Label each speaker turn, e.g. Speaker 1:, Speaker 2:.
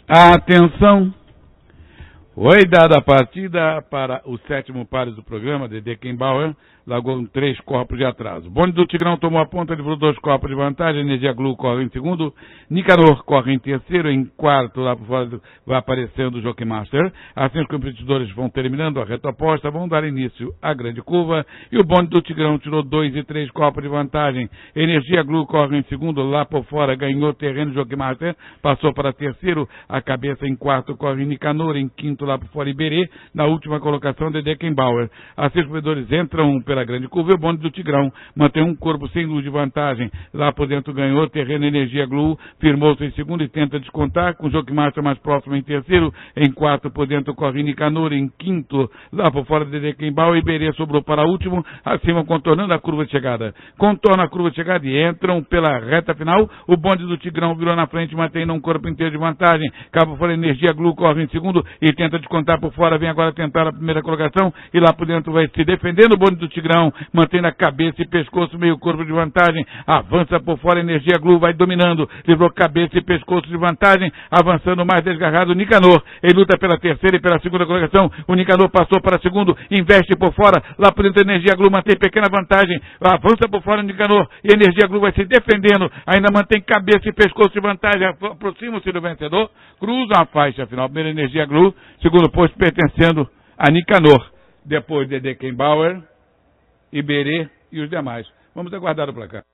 Speaker 1: Atenção! Foi dada a partida para o sétimo pares do programa, de Deckenbauer, largou com 3 corpos de atraso. O bonde do Tigrão tomou a ponta, livrou 2 corpos de vantagem, Energia Glu corre em segundo, Nicanor corre em terceiro, em quarto, lá por fora vai aparecendo o Jockey Master. Assim os competidores vão terminando a reta oposta, vão dar início à grande curva, e o bonde do Tigrão tirou 2 e 3 corpos de vantagem. Energia Glu corre em segundo, lá por fora ganhou terreno Jockey Master, passou para terceiro, a cabeça em quarto corre Nicanor, em quinto lá por fora Iberê, na última colocação de Deckenbauer. Assim os competidores entram pela grande curva e o bonde do Tigrão mantém um corpo sem luz de vantagem. Lá por dentro ganhou terreno Energia Glu, firmou-se em segundo e tenta descontar, com o Jockey Master mais próximo em terceiro, em quarto por dentro corre Nicanor, em quinto lá por fora de Deckenbauer, Iberê sobrou para último, acima contornando a curva de chegada. Contorna a curva de chegada e entram pela reta final, o bonde do Tigrão virou na frente, mantendo um corpo inteiro de vantagem. Cabo fora Energia Glu corre em segundo e tenta descontar por fora, vem agora tentar a primeira colocação e lá por dentro vai se defendendo o bonde do Tigrão, mantendo a cabeça e pescoço, meio corpo de vantagem, avança por fora, Energia Glu vai dominando, livrou cabeça e pescoço de vantagem, avançando mais desgarrado Nicanor, ele luta pela terceira e pela segunda colocação, o Nicanor passou para segundo, investe por fora, lá por dentro Energia Glu mantém pequena vantagem, avança por fora Nicanor e Energia Glu vai se defendendo, ainda mantém cabeça e pescoço de vantagem, aproxima-se do vencedor, cruza a faixa final, primeiro Energia Glu, segundo posto pertencendo a Nicanor, depois de Deckenbauer, Iberê e os demais. Vamos aguardar o placar.